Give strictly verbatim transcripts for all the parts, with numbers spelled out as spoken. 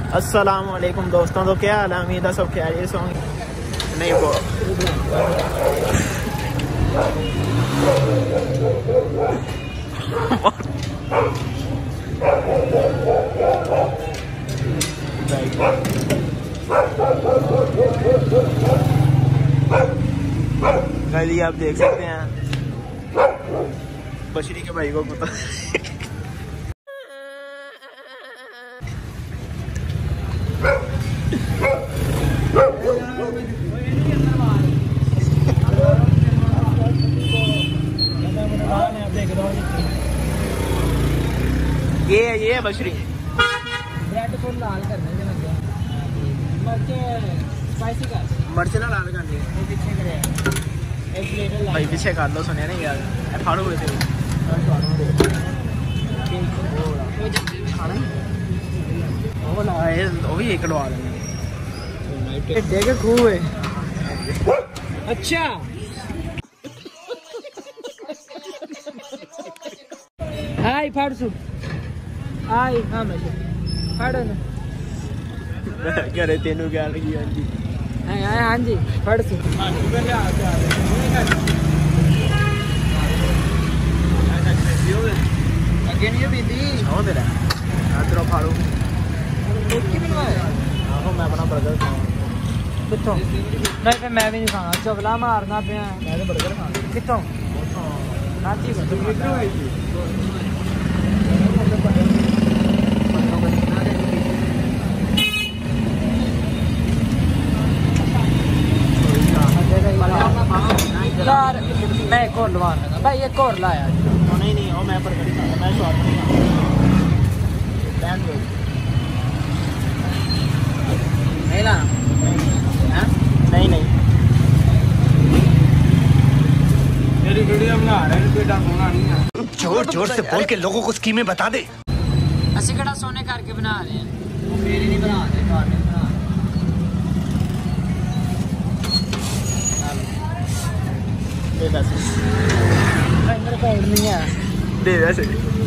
अस्सलाम वालेकुम दोस्तों, तो क्या हाल है? उम्मीद है सब खैरियत से होंगे। नहीं वो गली आप देख सकते हैं, बशरी के भाई को कुत्ता ये है ये है बशरी। ब्रेड को लाल करने के लगे मिर्च स्पाइसी कर मिर्च ना लाल करनी है। वो पीछे करे एक प्लेट भाई पीछे कर लो, सुनिया नहीं यार फाड़ो हुए थे वो लाए वो भी एक लवा लेंगे देखे खूब है। अच्छा हाय फाड़सू हाय हाँ मैं फाड़ो ना कह रहे तेनू क्या लगी हाँ जी हाय हाय हाँ जी फाड़सू अगे नहीं बीती हो तेरा तेरा फाड़ो की बनवाया आहो मैं अपना बर्गर खाऊं कितों नहीं फिर मैं भी नहीं खाना चबला मारना पे मैं तो बर्गर खाऊं कितों रांची को यार मैं एक और लवा लगा भाई एक और लाया नहीं नहीं वो मैं बर्गर ही खाऊंगा, मैं स्वाद नहीं खाऊंगा नहीं लाना नहीं नहीं मेरी वीडियो बना रहे हैं बेटा सोना नहीं है जोर जोर से बोल के लोगों को स्कीमें बता दे। ਅਸੀਂ ਕਿਹੜਾ सोने करके बना रहे हैं मेरी नहीं बना रहे कार नहीं बना दे पैसे मेरे कार्ड नहीं है दे पैसे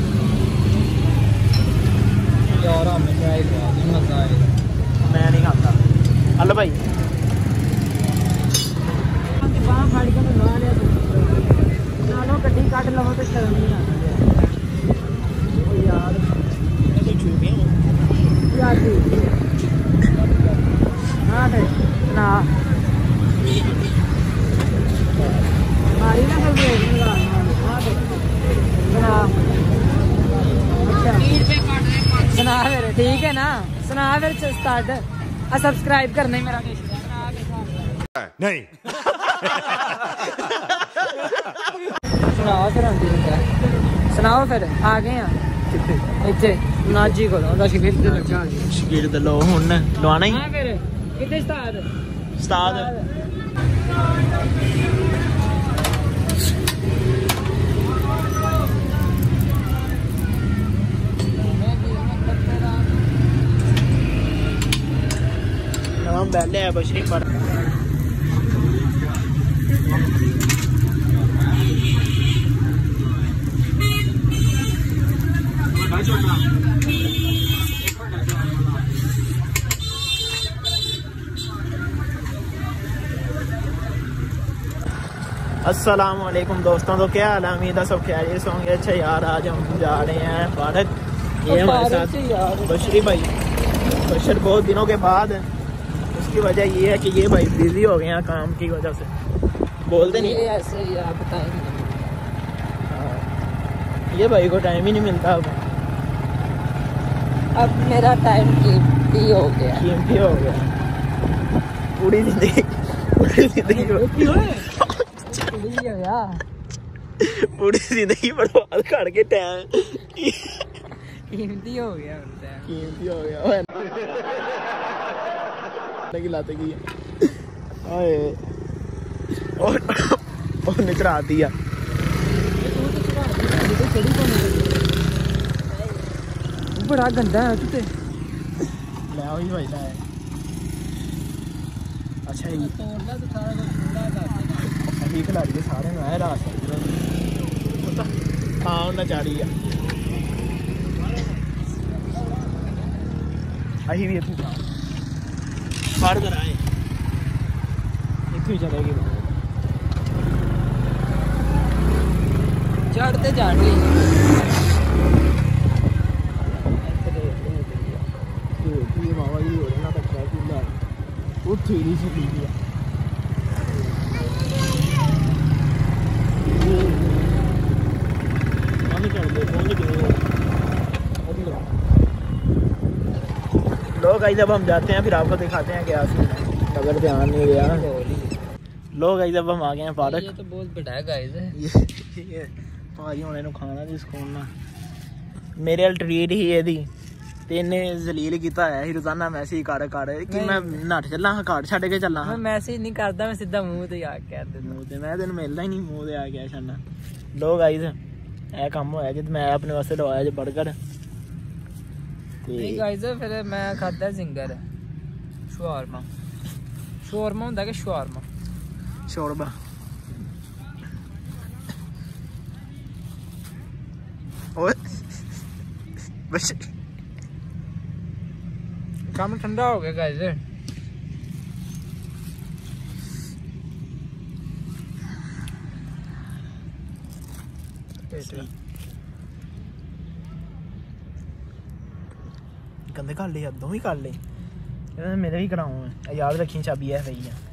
यार हमें ट्राई करा मजा आएगा मैं नहीं खाता। हेलो भाई बाहर फाड़ के मैं ला लिया चलो गड्डी काट लो तो शर्म नहीं आती यार ऐसे छुपे हो यार हाँ ना मारी ना सब सुना फिर ठीक है ना सुना फिर स्टार्ट सब्सक्राइब करना ही मेरा नहीं सुनाओ फिर सुनाओ फिर आ गए हैं इतने नाजी को शकीर शकीर ते लो हुन लवाना ही फिर कितने उस्ताद उस्ताद नवा बैले है बशरी पर अस्सलाम वालेकुम दोस्तों, तो क्या हाल है? उम्मीद है सब खैरियत से होंगे। अच्छा यार आज हम जा रहे हैं भारत, ये हमारे साथ बशरी भाई बशर बहुत दिनों के बाद। उसकी वजह ये है कि ये भाई बिजी हो गए हैं काम की वजह से, बोलते नहीं ऐसे ही आप बताएंगे ये भाई को टाइम ही नहीं मिलता। अब अब मेरा टाइम कीमती हो गया कीमती हो गया पूरी जिंदगी पूरी जिंदगी पूरी जिंदगी बर्बाद करके टाइम कीमती हो गया कीमती हो गया की लाते की ओए और और निचरा दिया बड़ा गंदा है तू ते ले वही भाई है। अच्छा ये तोड़ना तो सारा कुछ पूरा कर अभी खिलाड़ी के सारे में आए रात हाँ उन्हें जा रही है। ਅਸੀਂ ਵੀ ਇੱਥੇ ਖਾਂ ਫੜ ਕਰ ਆਏ ਇੱਥੇ ਚਲੇਗੀ ਚੜ੍ਹਤੇ ਜਾਣਗੇ ਇਹ ਬਾਬਾ ਜੀ ਹੋ ਰਿਹਾ ਨਾ ਤਾਂ ਕਿੰਨਾ ਉੱਥੇ ਹੀ ਸੀ ਵੀ लोग गाइस जब हम जाते हैं फिर आपको दिखाते हैं क्या अगर ध्यान नहीं गया लोग गाइस जब हम आ गए हैं फाटक ये तो बहुत बड़ा है गाइस ये भाजी होने ਨੂੰ ਖਾਣਾ ਦੀ ਸਕੂਨ ਨਾ ਮੇਰੇ ਵਾਲ ਟ੍ਰੀਟ ਹੀ ਇਹਦੀ ਤੇ ਇਹਨੇ ਜ਼ਲੀਲ ਕੀਤਾ ਹੈ ਹੀ ਰੋਜ਼ਾਨਾ ਮੈਸੇਜ ਕਰ ਕਰ ਕਿ ਮੈਂ ਨੱਠ ਚੱਲਾਂ ਹਾਂ ਘਰ ਛੱਡ ਕੇ ਚੱਲਾਂ ਮੈਂ ਮੈਸੇਜ ਨਹੀਂ ਕਰਦਾ ਮੈਂ ਸਿੱਧਾ ਮੂੰਹ ਤੇ ਆ ਕੇ ਕਹਿ ਦਿੰਦਾ ਮੂੰਹ ਤੇ ਮੈਂ ਤੈਨੂੰ ਮਿਲਦਾ ਹੀ ਨਹੀਂ ਮੂੰਹ ਤੇ ਆ ਗਿਆ ਛੱਡਣਾ ਲੋ ਗਾਈਜ਼ ਇਹ ਕੰਮ ਹੋਇਆ ਜਦ ਮੈਂ ਆਪਣੇ ਵਾਸਤੇ ਲਵਾਇਆ ਜੇ 버ਗਰ ਤੇ ਗਾਈਜ਼ ਫਿਰ ਮੈਂ ਖਾਦਾ ਜ਼ਿੰਗਰ ਸ਼ਵਾਰਮਾ ਸ਼ਵਾਰਮਾ ਹੁੰਦਾ ਕਿ ਸ਼ਵਾਰਮਾ ਸ਼ੋਰਬਾ ਓਏ ਬਸ ਕੰਮ ਠੰਡਾ ਹੋ ਗਿਆ ਗਾਈਜ਼ गंदे कर ले दो ही कर ले मेरे भी कराऊँ मैं याद रखी चाबी है सही है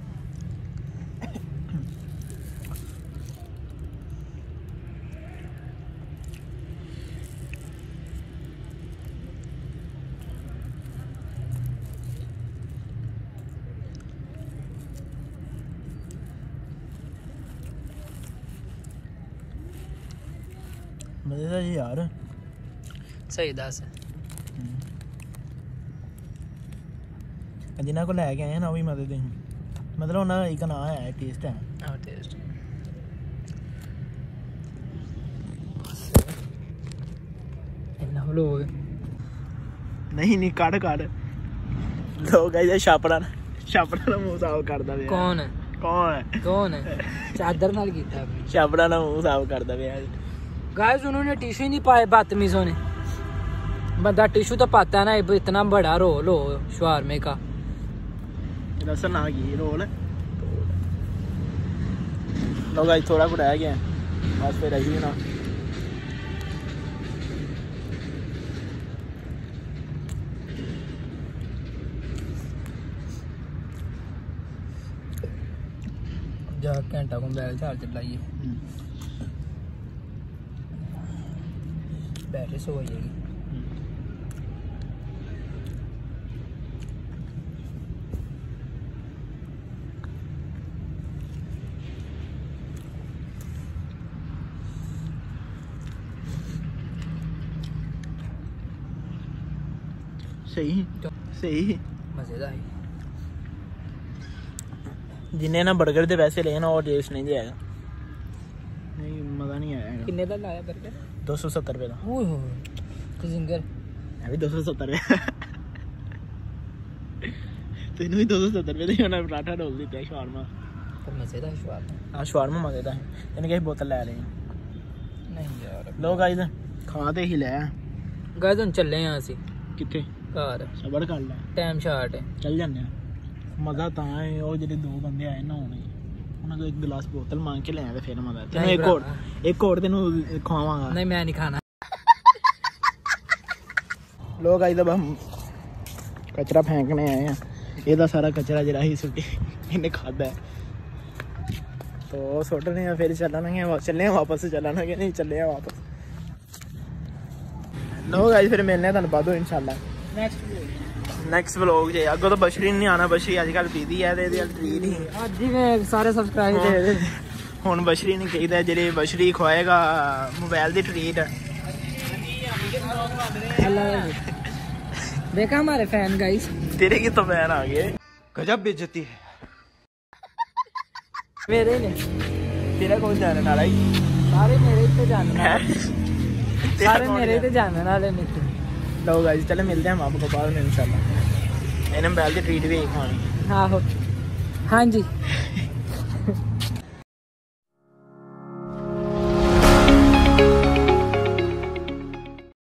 मजेदार यार सही दस जिन्हों को लैके आए ना भी मदद मतलब उन्होंने एक ना है टेस्ट है हाँ टेस्ट इतना लोग नहीं नहीं काट काट लोग ऐसे छापड़ा छापड़ा मुंह साफ करता पे कौन है कौन है कौन है चादर नाल कीता छापड़ा ना मुंह साफ करता पे गाइस उन्होंने टिश्यू नहीं पाए बदतमीजों ने बंदा टिश्यू तो पाता है ना इतना बड़ा रोल हो शवारमे का रसन आ गई रोल लोग आज थोड़ा कुछ रह गया बस फिर रही ना जा घंटा मोबाइल चार्ज लाइए बैटरी सो जाएगी सही सही मजेदार जिन्हें ना बर्गर दे वैसे ले ना और टेस्ट नहीं जाएगा नहीं मज़ा नहीं आएगा किन्ने दा लाया बर्गर दो सौ सत्तर रुपये का ओह तो जिंगर अभी दो सौ सत्तर रुपये तेन भी दो सौ सत्तर रुपये दी उन्हें पराठा डोल दिता है शवारमा पर मजेदार शवारमा हाँ शवारमा मजेदार है तेन कहीं बोतल लै रहे हैं नहीं यार लो गाइस खाते ही लै गाइस हम चले हैं ਅਸੀਂ किथे घर सबर कर लै टाइम शार्ट है चल जाने मज़ा ਤਾਂ ਹੈ ਉਹ ਜਿਹੜੇ ਦੋ ਬੰਦੇ ਆਏ ਨਾ ਹੁਣੇ ਉਹਨਾਂ ਤੋਂ ਇੱਕ ਗਲਾਸ ਬੋਤਲ ਮੰਗ ਕੇ ਲੈ ਆਇਆ ਫਿਰ ਮਜ਼ਾ ਤੈਨੂੰ ਇੱਕ ਹੋਰ ਇੱਕ ਹੋਰ ਤੈਨੂੰ ਖਵਾਵਾਂਗਾ नहीं मैं नहीं खाना लोग आज जब हम कचरा फेंकने आए हैं ਇਹਦਾ ਸਾਰਾ ਕਚਰਾ ਜਿਹੜਾ ਹੀ ਸੁੱਟੀ ਇਹਨੇ ਖਾਦਾ ਹੈ तो सुटने हैं फिर चलने चले वापस चलना नहीं चले वापस लो गाइस फिर मिलने तुहानू बाद इंशाल्लाह नेक्स्ट नेक्स्ट व्लॉग जे अगो तो बशरी नहीं आना बशरी आजकल बिजी है ते ਇਹਦੇ ट्रीट ही ਅੱਜ ਹੀ ਮੈਂ ਸਾਰੇ ਸਬਸਕ੍ਰਾਈਬ ਦੇ ਦੇ ਹੁਣ ਬਸ਼ਰੀ ਨਹੀਂ ਕਹੀਦਾ ਜਿਹੜੇ ਬਸ਼ਰੀ ਖਵਾਏਗਾ मोबाइल ਦੀ ट्रीट देखा हमारे फैन गाइस तेरे की तो फैन आ गए गजब बेइज्जती है मेरे ने तेरा कौन जाने वाला है सारे मेरे ही तो जानने वाले तेरा सारे कौन मेरे ही जाने- तो जानने वाले मित्र लो गाइस चले मिलते हैं हम आपको बाद में इंशाल्लाह इन्हें मोबाइल की ट्रीट भी खानी आहो हाँ जी